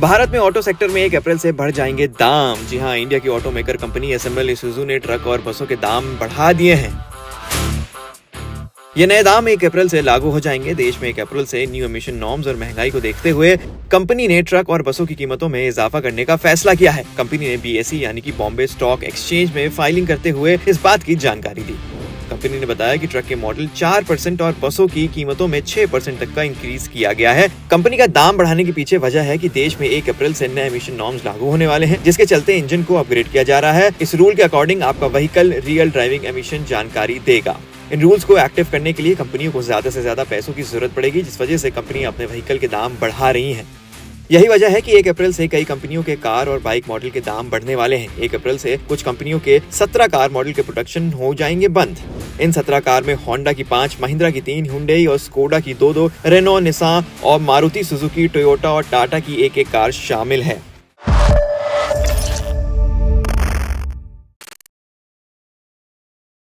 भारत में auto sector में 1 अप्रैल से बढ़ जाएंगे दाम। जी हां, इंडिया की auto maker company SML Isuzu ने ट्रक और बसों के दाम बढ़ा दिए हैं। ये नए दाम 1 अप्रैल से लागू हो जाएंगे। देश में 1 अप्रैल से न्यू एमिशन नॉर्म्स और महंगाई को देखते हुए कंपनी ने ट्रक और बसों की कीमतों में इजाफा करने का फैसला किया है। कंपनी ने बीएसई यानी कि बॉम्बे स्टॉक एक्सचेंज में फाइलिंग करते हुए इस बात की जानकारी दी। कंपनी ने बताया कि ट्रक के मॉडल 4% और बसों की कीमतों में 6% तक का इंक्रीज किया गया है। कंपनी का दाम बढ़ाने के पीछे वजह है कि देश में 1 अप्रैल से नए एमिशन नॉर्म्स लागू होने वाले हैं, जिसके चलते इंजन को अपग्रेड किया जा रहा है। इस रूल के अकॉर्डिंग आपका व्हीकल रियल ड्राइविंग एमिशन जानकारी देगा। इन रूल्स को एक्टिव करने के लिए कंपनियों को ज्यादा से ज्यादा पैसों की जरूरत पड़ेगी, जिस वजह से कंपनी अपने व्हीकल के दाम बढ़ा रही हैं। यही वजह है कि 1 अप्रैल से कई कंपनियों के कार और बाइक मॉडल के दाम बढ़ने वाले हैं। 1 अप्रैल से कुछ कंपनियों के 17 कार मॉडल के प्रोडक्शन हो जाएंगे बंद। इन 17 कार में होंडा की 5, महिंद्रा की 3, हुंडई और स्कोडा की 2, रेनो, निसान और मारुति सुजुकी, टोयोटा और टाटा की 1 कार शामिल है।